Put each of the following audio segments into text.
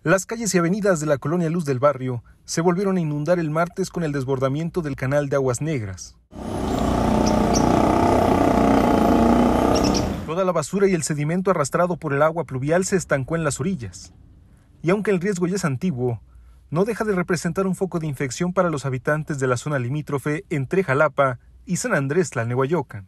Las calles y avenidas de la colonia Luz del Barrio se volvieron a inundar el martes con el desbordamiento del canal de Aguas Negras. Toda la basura y el sedimento arrastrado por el agua pluvial se estancó en las orillas. Y aunque el riesgo ya es antiguo, no deja de representar un foco de infección para los habitantes de la zona limítrofe entre Jalapa y San Andrés Tlalnehuayocan.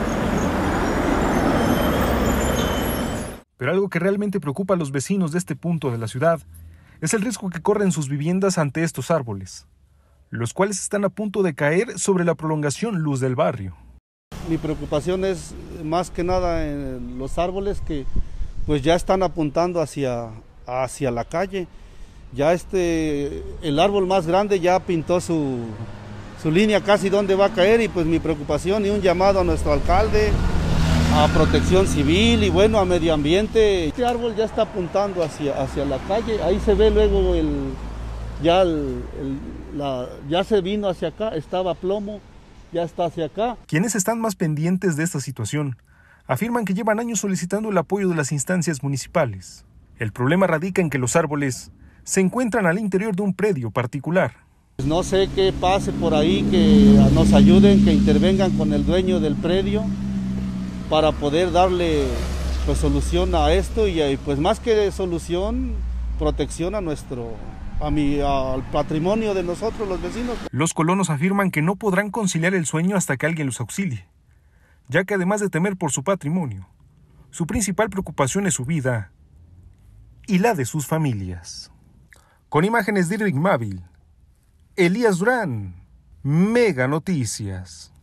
Pero algo que realmente preocupa a los vecinos de este punto de la ciudad es el riesgo que corren sus viviendas ante estos árboles, los cuales están a punto de caer sobre la prolongación Luz del Barrio. Mi preocupación es más que nada en los árboles que pues ya están apuntando hacia la calle. Ya el árbol más grande ya pintó su línea casi donde va a caer, y pues mi preocupación y un llamado a nuestro alcalde, a Protección Civil y bueno, a Medio Ambiente. Este árbol ya está apuntando hacia la calle, ahí se ve luego ya se vino hacia acá, estaba plomo, ya está hacia acá. Quienes están más pendientes de esta situación afirman que llevan años solicitando el apoyo de las instancias municipales. El problema radica en que los árboles se encuentran al interior de un predio particular. No sé qué pase por ahí, que nos ayuden, que intervengan con el dueño del predio para poder darle pues solución a esto y pues más que solución, protección al patrimonio de nosotros los vecinos. Los colonos afirman que no podrán conciliar el sueño hasta que alguien los auxilie, ya que además de temer por su patrimonio, su principal preocupación es su vida y la de sus familias. Con imágenes de Rick Mávil, Elías Durán, Mega Noticias.